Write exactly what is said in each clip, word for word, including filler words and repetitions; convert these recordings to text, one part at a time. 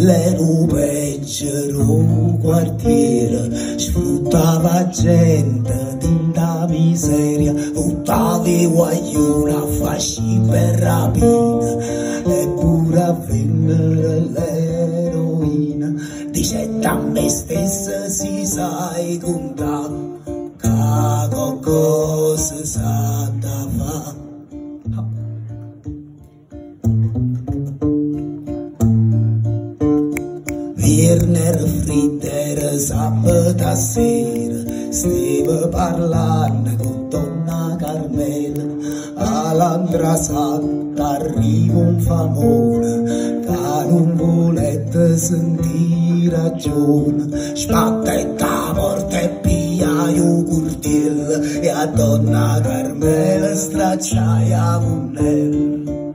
l'ero peggio quartiere, sfruttava gente tinta miseria, buttavi guaglione a fasci per rapina, eppure a vendere l'eroina. Dicendo a me stessa si sai contare, che cosa sa da fa. Werner Frieder sabato sera stava parlando con donna Carmela, all'altra santa arriva un famone che non volete sentire ragione, spattetta morte e pia io curtiel e a donna Carmela stracciaia munnella.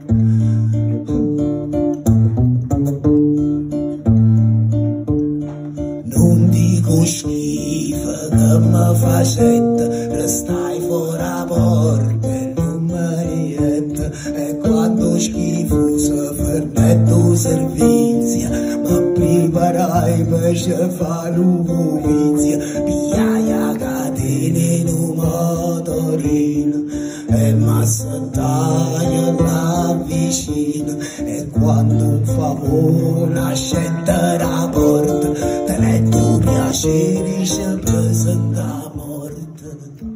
Schifo che mi facette, restai fuori a porta e non mi riette, e quando schifo si fermetto servizio, mi preparai per fare l'umovizia, pigliai catene in un motorino e mi assettai là vicino, e quando un favore scende la porta tenendo piacere si presenta a morte.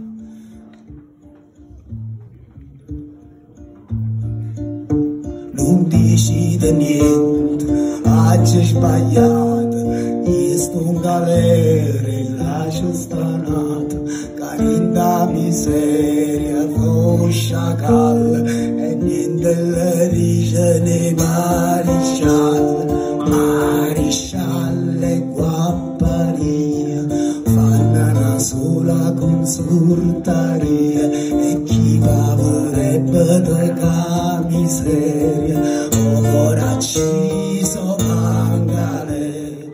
Non decide niente, oggi è sbagliato, io sto in galera e lascio stanato, carinda miseria, con sciacalla e niente le dice nei marescialli, marescialle guapparia, fanno una sola consultaria e chi va vorrebbe da miseria, ora ci so mangale.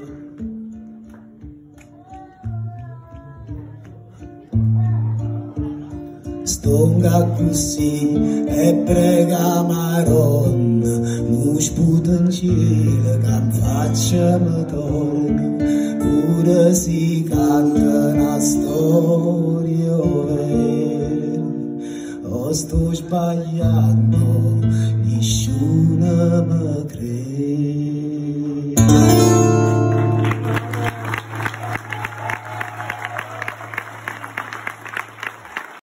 Stonga così e prega Maronna, non sputa in cielo che mi faccia mi torna, pure si canta una storia vera, o sto sbagliando, nessuno mi crede.